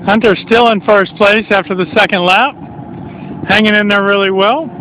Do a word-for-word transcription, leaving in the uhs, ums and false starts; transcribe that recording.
Hunter still in first place after the second lap, hanging in there really well.